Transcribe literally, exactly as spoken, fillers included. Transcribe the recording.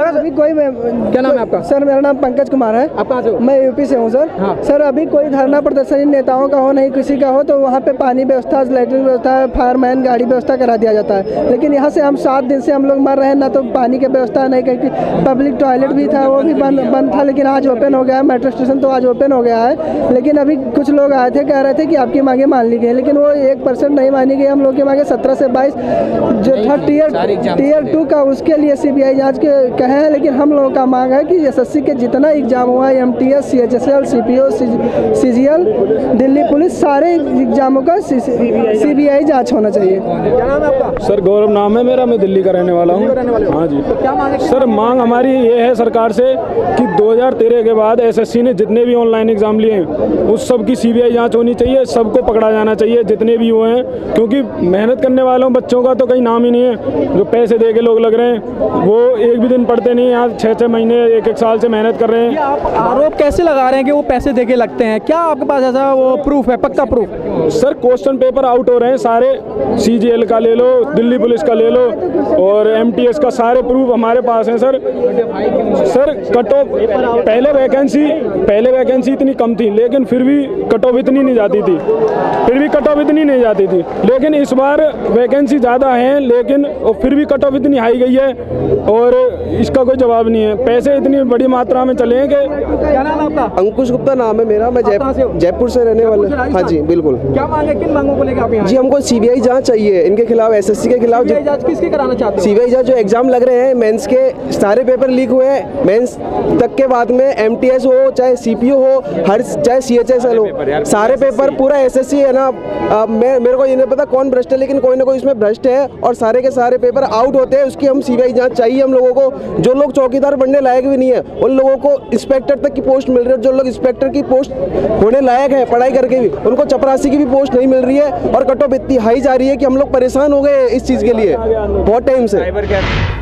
अभी कोई क्या नाम है आपका? सर मेरा नाम पंकज कुमार है। आप कहाँ से हो? मैं यूपी से हूँ सर। हाँ। सर अभी कोई धरना प्रदर्शन नेताओं का हो नहीं किसी का हो तो वहाँ पे पानी व्यवस्था, लैट्रिन व्यवस्था, फायरमैन गाड़ी व्यवस्था करा दिया जाता है। लेकिन यहाँ से हम सात दिन से हम लोग मर रहे हैं, ना तो पानी की व्यवस्था नहीं, कहीं पब्लिक टॉयलेट भी था वो भी बंद बंद था, लेकिन आज ओपन हो गया है। मेट्रो स्टेशन तो आज ओपन हो गया है, लेकिन अभी कुछ लोग आए थे कह रहे थे कि आपकी मांगे मान ली गई, लेकिन वो एक परसेंट नहीं मानी गई। हम लोग की मांगे सत्रह से बाईस जो था टीयर टीयर टू का उसके लिए सीबीआई जांच के कहे हैं, लेकिन हम लोगों का मांग है कि एसएससी के जितना एग्जाम हुआ है, MTS, CHSL, CPO, CGL, Delhi police, सारे एग्जामों का सीबीआई जांच होना चाहिए। क्या नाम है आपका? सर गौरव नाम है मेरा, मैं दिल्ली का रहने वाला हूँ। हाँ जी। तो क्या मांग है सर मांग हमारी ये है सरकार से कि दो हज़ार तेरह के बाद एसएससी ने जितने भी ऑनलाइन एग्जाम लिए हैं उस सब की सीबीआई जांच होनी चाहिए, सबको पकड़ा जाना चाहिए जितने भी हुए हैं, क्योंकि मेहनत करने वालों बच्चों का तो कहीं नाम ही नहीं है। जो पैसे दे के लोग लग रहे हैं वो एक भी दिन पढ़ते नहीं, यहाँ छः छः महीने एक एक साल से मेहनत कर रहे हैं। आप आरोप कैसे लगा रहे हैं कि वो पैसे दे के लगते हैं? क्या आपके पास ऐसा वो प्रूफ है, पक्का proof? Sir question paper out हो रहे हैं सारे, सीजीएल का ले लो, दिल्ली पुलिस का ले लो और एमटीएस का, सारे प्रूफ हमारे पास हैं सर। सर कट ऑफ पहले वैकेंसी पहले वैकेंसी इतनी कम थी, लेकिन फिर भी कट ऑफ इतनी नहीं जाती थी फिर भी कट ऑफ इतनी नहीं जाती थी लेकिन इस बार वैकेंसी ज़्यादा है, लेकिन फिर भी कट ऑफ इतनी हाई गई है और इसका कोई जवाब नहीं है। पैसे इतनी बड़ी मात्रा में चले हैं कि। क्या नाम है आपका? अंकुश गुप्ता नाम है मेरा, मैं जयपुर जयपुर से रहने वाला। हाँ जी बिल्कुल। क्या मांग है, किन मांगों को लेकर आप यहाँ? जी हमको सीबीआई जांच चाहिए इनके खिलाफ, एसएससी के खिलाफ। सीबीआई जांच किसकी कराना चाहते हो? सीबीआई जांच जो एग्जाम लग रहे हैं मेंस के, सारे पेपर लीक हुए हैं मेंस तक के बाद में, एमटीएस हो चाहे सीपीओ हो, हर चाहे सीएचएसएल हो, सारे पेपर पूरा एसएससी है ना। आ, मैं मेरे को ये नहीं पता कौन भ्रष्ट है, लेकिन कोई ना कोई इसमें भ्रष्ट है और सारे के सारे पेपर आउट होते हैं। उसकी हम सीबीआई जांच चाहिए हम लोगों को। जो लोग चौकीदार बनने लायक भी नहीं है उन लोगों को इंस्पेक्टर तक की पोस्ट मिल रही है, जो लोग इंस्पेक्टर की पोस्ट होने लायक है पढ़ाई करके भी उनको चपरासी की भी पोस्ट नहीं मिल रही है और कट ऑफ इतनी हाई जा रही है कि हम लोग परेशान हो गए इस चीज़ के लिए बहुत टाइम से।